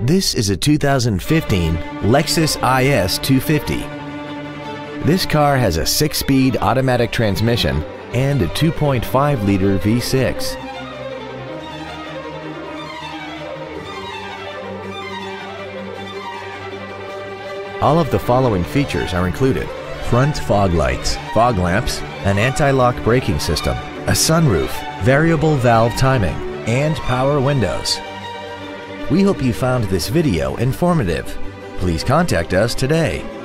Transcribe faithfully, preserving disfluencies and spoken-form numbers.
This is a two thousand fifteen Lexus I S two fifty. This car has a six-speed automatic transmission and a two point five liter V six. All of the following features are included: front fog lights, fog lamps, an anti-lock braking system, a sunroof, variable valve timing, and power windows. We hope you found this video informative. Please contact us today.